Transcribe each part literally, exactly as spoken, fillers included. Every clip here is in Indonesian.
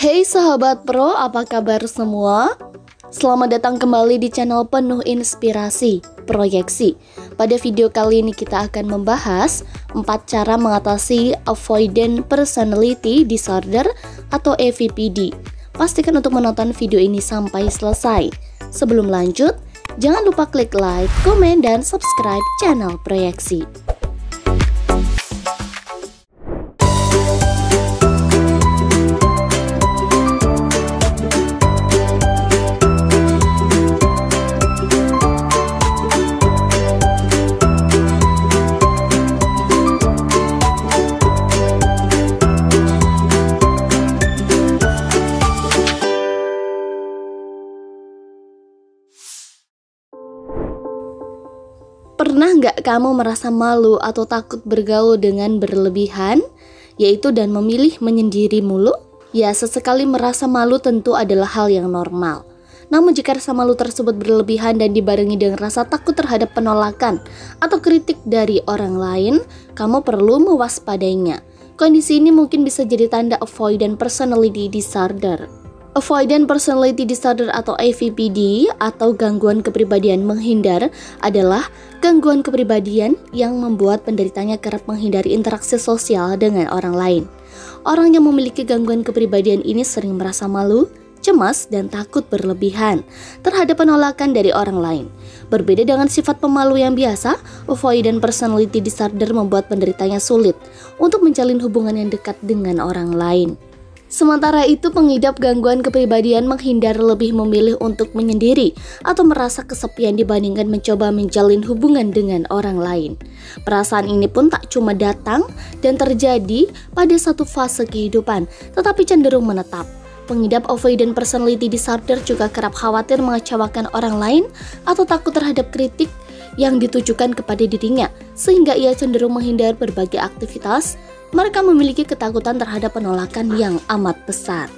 Hey sahabat pro, apa kabar semua? Selamat datang kembali di channel penuh inspirasi, proyeksi. Pada video kali ini kita akan membahas empat cara mengatasi Avoidant Personality Disorder atau A V P D. Pastikan untuk menonton video ini sampai selesai. Sebelum lanjut, jangan lupa klik like, komen, dan subscribe channel proyeksi. Pernah nggak kamu merasa malu atau takut bergaul dengan berlebihan, yaitu dan memilih menyendiri mulu? Ya, sesekali merasa malu tentu adalah hal yang normal. Namun jika rasa malu tersebut berlebihan dan dibarengi dengan rasa takut terhadap penolakan atau kritik dari orang lain, kamu perlu mewaspadainya. Kondisi ini mungkin bisa jadi tanda Avoidant Personality Disorder. Avoidant Personality Disorder atau A V P D atau gangguan kepribadian menghindar adalah gangguan kepribadian yang membuat penderitanya kerap menghindari interaksi sosial dengan orang lain. Orang yang memiliki gangguan kepribadian ini sering merasa malu, cemas, dan takut berlebihan terhadap penolakan dari orang lain. Berbeda dengan sifat pemalu yang biasa, Avoidant Personality Disorder membuat penderitanya sulit untuk menjalin hubungan yang dekat dengan orang lain. Sementara itu, pengidap gangguan kepribadian menghindar lebih memilih untuk menyendiri atau merasa kesepian dibandingkan mencoba menjalin hubungan dengan orang lain. Perasaan ini pun tak cuma datang dan terjadi pada satu fase kehidupan, tetapi cenderung menetap. Pengidap Avoidant Personality Disorder juga kerap khawatir mengecewakan orang lain atau takut terhadap kritik yang ditujukan kepada dirinya, sehingga ia cenderung menghindar berbagai aktivitas. Mereka memiliki ketakutan terhadap penolakan yang amat besar.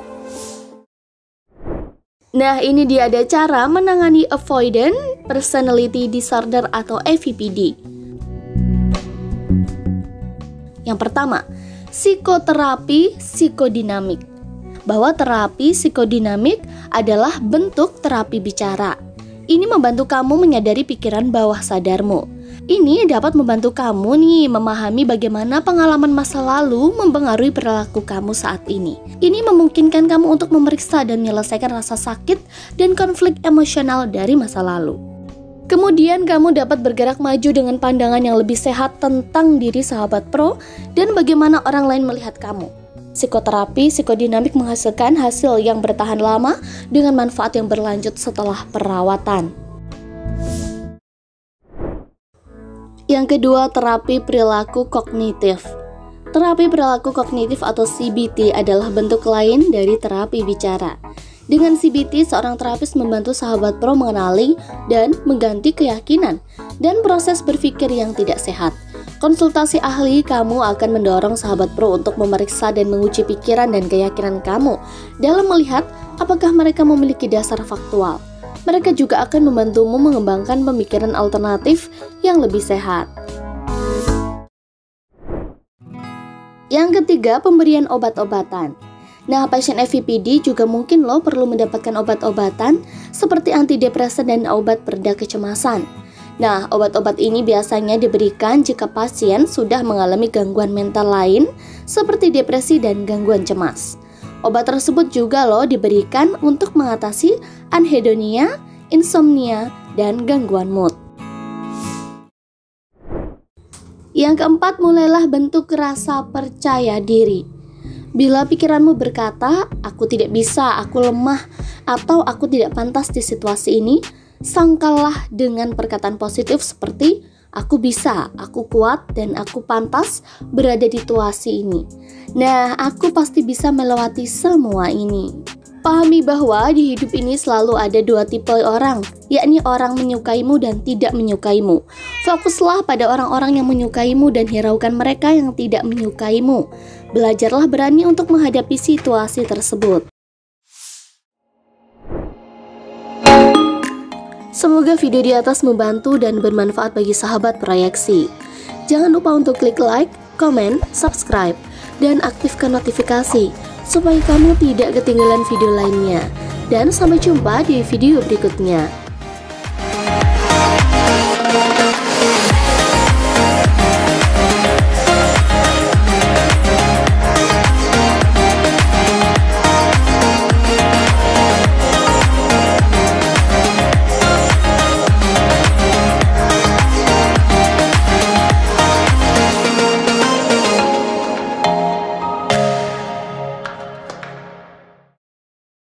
Nah, ini dia ada cara menangani Avoidant Personality Disorder atau A V P D. Yang pertama, psikoterapi psikodinamik. Bahwa terapi psikodinamik adalah bentuk terapi bicara. Ini membantu kamu menyadari pikiran bawah sadarmu. Ini dapat membantu kamu nih memahami bagaimana pengalaman masa lalu mempengaruhi perilaku kamu saat ini. Ini memungkinkan kamu untuk memeriksa dan menyelesaikan rasa sakit dan konflik emosional dari masa lalu. Kemudian kamu dapat bergerak maju dengan pandangan yang lebih sehat tentang diri sahabat pro dan bagaimana orang lain melihat kamu. Psikoterapi psikodinamik menghasilkan hasil yang bertahan lama dengan manfaat yang berlanjut setelah perawatan. Yang kedua, terapi perilaku kognitif. Terapi perilaku kognitif atau C B T adalah bentuk lain dari terapi bicara. Dengan C B T, seorang terapis membantu sahabat pro mengenali dan mengganti keyakinan dan proses berpikir yang tidak sehat. Konsultasi ahli kamu akan mendorong sahabat pro untuk memeriksa dan menguji pikiran dan keyakinan kamu dalam melihat apakah mereka memiliki dasar faktual. Mereka juga akan membantumu mengembangkan pemikiran alternatif yang lebih sehat. Yang ketiga, pemberian obat-obatan. Nah, pasien A V P D juga mungkin loh perlu mendapatkan obat-obatan seperti antidepresan dan obat pereda kecemasan. Nah, obat-obat ini biasanya diberikan jika pasien sudah mengalami gangguan mental lain seperti depresi dan gangguan cemas. Obat tersebut juga loh diberikan untuk mengatasi anhedonia, insomnia, dan gangguan mood. Yang keempat, mulailah bentuk rasa percaya diri. Bila pikiranmu berkata, aku tidak bisa, aku lemah, atau aku tidak pantas di situasi ini, sangkallah dengan perkataan positif seperti aku bisa, aku kuat, dan aku pantas berada di situasi ini. Nah, aku pasti bisa melewati semua ini. Pahami bahwa di hidup ini selalu ada dua tipe orang, yakni orang menyukaimu dan tidak menyukaimu. Fokuslah pada orang-orang yang menyukaimu dan hiraukan mereka yang tidak menyukaimu. Belajarlah berani untuk menghadapi situasi tersebut. Semoga video di atas membantu dan bermanfaat bagi sahabat proyeksi. Jangan lupa untuk klik like, komen, subscribe, dan aktifkan notifikasi supaya kamu tidak ketinggalan video lainnya. Dan sampai jumpa di video berikutnya.